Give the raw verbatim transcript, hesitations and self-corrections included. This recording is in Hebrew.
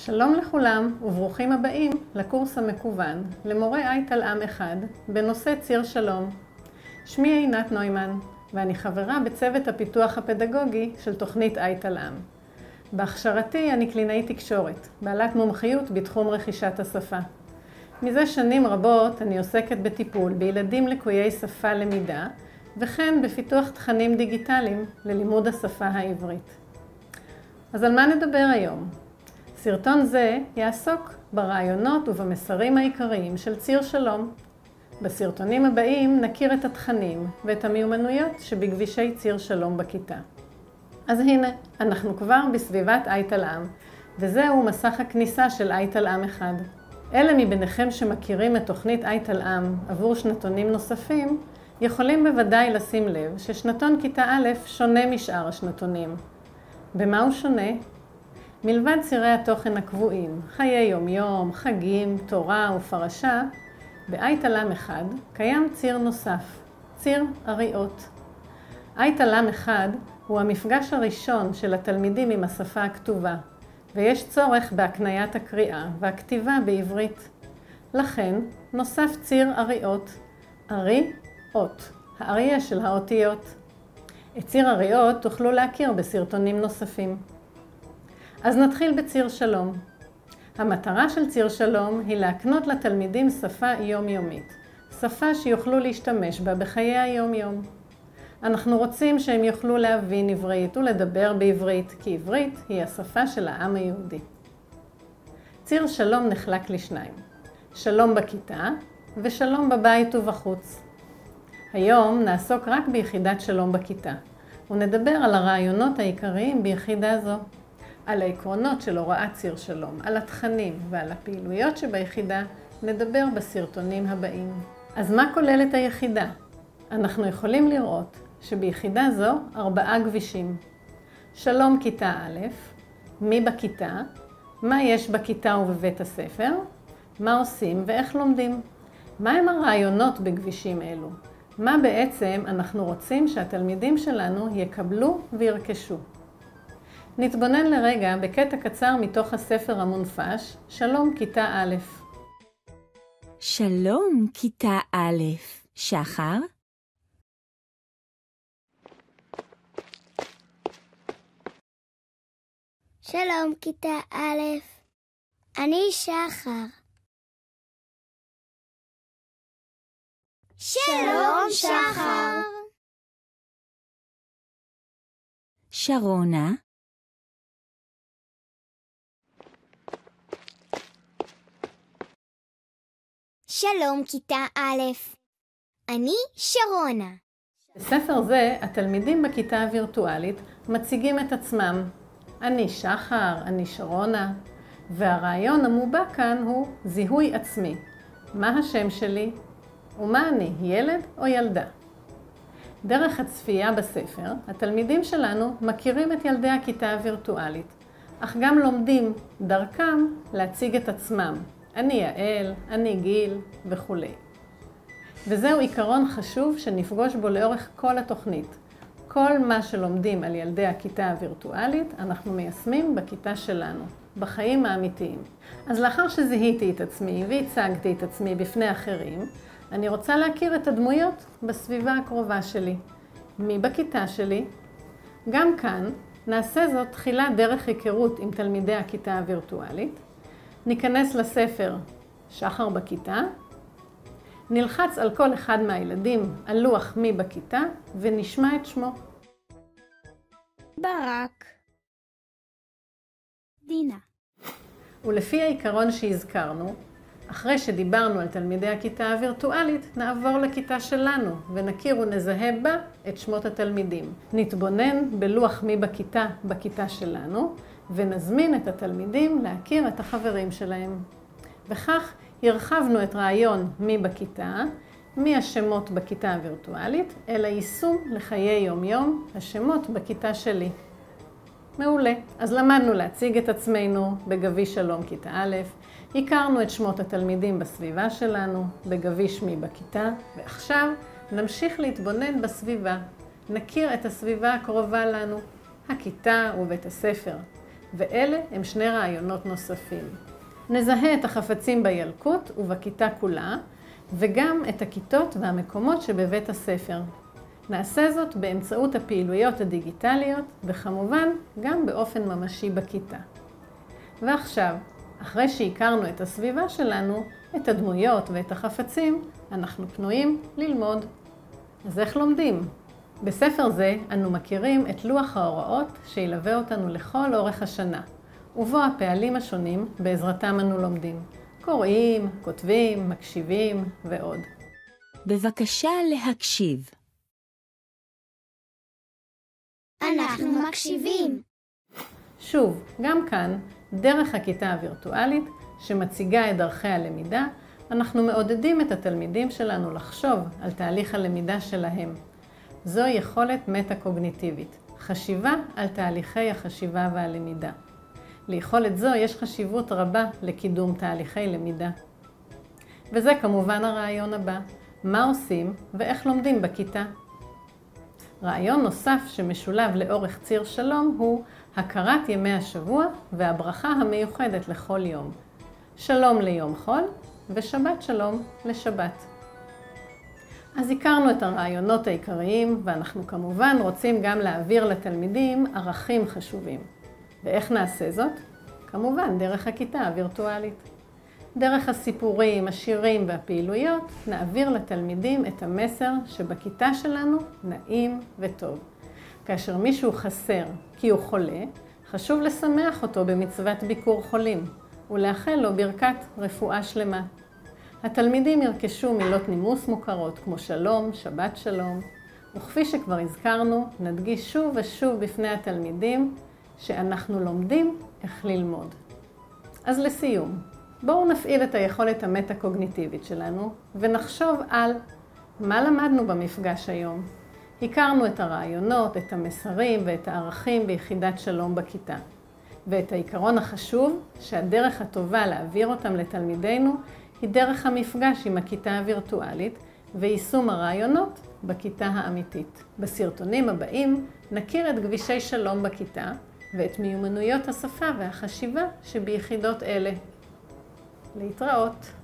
שלום לכולם וברוכים הבאים לקורס המקוון למורה אייטל-עם אחד בנושא ציר שלום. שמי עינת נוימן ואני חברה בצוות הפיתוח הפדגוגי של תוכנית אייטל-עם. בהכשרתי אני קלינאית תקשורת, בעלת מומחיות בתחום רכישת השפה. מזה שנים רבות אני עוסקת בטיפול בילדים לקויי שפה למידה וכן בפיתוח תכנים דיגיטליים ללימוד השפה העברית. אז על מה נדבר היום? סרטון זה יעסוק ברעיונות ובמסרים העיקריים של ציר שלום. בסרטונים הבאים נכיר את התכנים ואת המיומנויות שבכבישי ציר שלום בכיתה. אז הנה, אנחנו כבר בסביבת אייטל-עם, וזהו מסך הכניסה של אייטל-עם אחד. אלה מביניכם שמכירים את תוכנית אייטל-עם עבור שנתונים נוספים, יכולים בוודאי לשים לב ששנתון כיתה א' שונה משאר השנתונים. במה הוא שונה? מלבד צירי התוכן הקבועים, חיי יום-יום, חגים, תורה ופרשה, באייטל-עם אחד קיים ציר נוסף, ציר אריאות. אייטל-עם אחד הוא המפגש הראשון של התלמידים עם השפה הכתובה, ויש צורך בהקניית הקריאה והכתיבה בעברית. לכן נוסף ציר אריאות, ארי, אות, האריה של האותיות. את ציר אריאות תוכלו להכיר בסרטונים נוספים. אז נתחיל בציר שלום. המטרה של ציר שלום היא להקנות לתלמידים שפה יומיומית, שפה שיוכלו להשתמש בה בחיי היום-יום. אנחנו רוצים שהם יוכלו להבין עברית ולדבר בעברית, כי עברית היא השפה של העם היהודי. ציר שלום נחלק לשניים, שלום בכיתה ושלום בבית ובחוץ. היום נעסוק רק ביחידת שלום בכיתה, ונדבר על הרעיונות העיקריים ביחידה זו. על העקרונות של הוראת ציר שלום, על התכנים ועל הפעילויות שביחידה נדבר בסרטונים הבאים. אז מה כוללת היחידה? אנחנו יכולים לראות שביחידה זו ארבעה גבישים. שלום כיתה א', מי בכיתה, מה יש בכיתה ובבית הספר, מה עושים ואיך לומדים. מה הם הרעיונות בגבישים אלו? מה בעצם אנחנו רוצים שהתלמידים שלנו יקבלו וירכשו? נתבונן לרגע בקטע קצר מתוך הספר המונפש, שלום כיתה א'. שלום כיתה א', שחר. שלום כיתה א', אני שחר. שלום שחר. שרונה. שלום כיתה א', אני שרונה. בספר זה התלמידים בכיתה הווירטואלית מציגים את עצמם. אני שחר, אני שרונה, והרעיון המובא כאן הוא זיהוי עצמי. מה השם שלי ומה אני, ילד או ילדה? דרך הצפייה בספר, התלמידים שלנו מכירים את ילדי הכיתה הווירטואלית, אך גם לומדים דרכם להציג את עצמם. אני יעל, אני גיל וכו'. וזהו עיקרון חשוב שנפגוש בו לאורך כל התוכנית. כל מה שלומדים על ילדי הכיתה הווירטואלית, אנחנו מיישמים בכיתה שלנו, בחיים האמיתיים. אז לאחר שזיהיתי את עצמי והצגתי את עצמי בפני אחרים, אני רוצה להכיר את הדמויות בסביבה הקרובה שלי. מי בכיתה שלי? גם כאן נעשה זאת תחילה דרך היכרות עם תלמידי הכיתה הווירטואלית. ניכנס לספר שחר בכיתה, נלחץ על כל אחד מהילדים על לוח מי בכיתה ונשמע את שמו. ברק. דינה. ולפי העיקרון שהזכרנו, אחרי שדיברנו על תלמידי הכיתה הווירטואלית, נעבור לכיתה שלנו ונכיר ונזהה בה את שמות התלמידים. נתבונן בלוח מי בכיתה בכיתה שלנו, ונזמין את התלמידים להכיר את החברים שלהם. וכך הרחבנו את רעיון מי בכיתה, מי השמות בכיתה הווירטואלית, אל היישום לחיי יום-יום, השמות בכיתה שלי. מעולה. אז למדנו להציג את עצמנו בגביש שלום כיתה א', הכרנו את שמות התלמידים בסביבה שלנו, בגביש מי בכיתה, ועכשיו נמשיך להתבונן בסביבה. נכיר את הסביבה הקרובה לנו, הכיתה ובית הספר. ואלה הם שני רעיונות נוספים. נזהה את החפצים בילקוט ובכיתה כולה, וגם את הכיתות והמקומות שבבית הספר. נעשה זאת באמצעות הפעילויות הדיגיטליות, וכמובן גם באופן ממשי בכיתה. ועכשיו, אחרי שהכרנו את הסביבה שלנו, את הדמויות ואת החפצים, אנחנו פנויים ללמוד. אז איך לומדים? בספר זה אנו מכירים את לוח ההוראות שילווה אותנו לכל אורך השנה, ובו הפעלים השונים בעזרתם אנו לומדים. קוראים, כותבים, מקשיבים ועוד. בבקשה להקשיב. אנחנו מקשיבים. שוב, גם כאן, דרך הכיתה הווירטואלית שמציגה את דרכי הלמידה, אנחנו מעודדים את התלמידים שלנו לחשוב על תהליך הלמידה שלהם. זו יכולת מטה-קוגניטיבית, חשיבה על תהליכי החשיבה והלמידה. ליכולת זו יש חשיבות רבה לקידום תהליכי למידה. וזה כמובן הרעיון הבא, מה עושים ואיך לומדים בכיתה. רעיון נוסף שמשולב לאורך ציר שלום הוא הכרת ימי השבוע והברכה המיוחדת לכל יום. שלום ליום חול ושבת שלום לשבת. אז הכרנו את הרעיונות העיקריים, ואנחנו כמובן רוצים גם להעביר לתלמידים ערכים חשובים. ואיך נעשה זאת? כמובן דרך הכיתה הווירטואלית. דרך הסיפורים, השירים והפעילויות נעביר לתלמידים את המסר שבכיתה שלנו נעים וטוב. כאשר מישהו חסר כי הוא חולה, חשוב לשמח אותו במצוות ביקור חולים ולאחל לו ברכת רפואה שלמה. התלמידים ירכשו מילות נימוס מוכרות כמו שלום, שבת שלום, וכפי שכבר הזכרנו, נדגיש שוב ושוב בפני התלמידים שאנחנו לומדים איך ללמוד. אז לסיום, בואו נפעיל את היכולת המטה-קוגניטיבית שלנו ונחשוב על מה למדנו במפגש היום. הכרנו את הרעיונות, את המסרים ואת הערכים ביחידת שלום בכיתה. ואת העיקרון החשוב שהדרך הטובה להעביר אותם לתלמידינו היא דרך המפגש עם הכיתה הווירטואלית ויישום הרעיונות בכיתה האמיתית. בסרטונים הבאים נכיר את גבישי שלום בכיתה ואת מיומנויות השפה והחשיבה שביחידות אלה. להתראות.